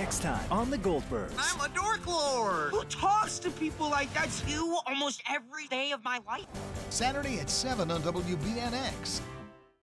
Next time on The Goldbergs. I'm a dork lord. Who talks to people like that? You almost every day of my life. Saturday at 7 on WBNX.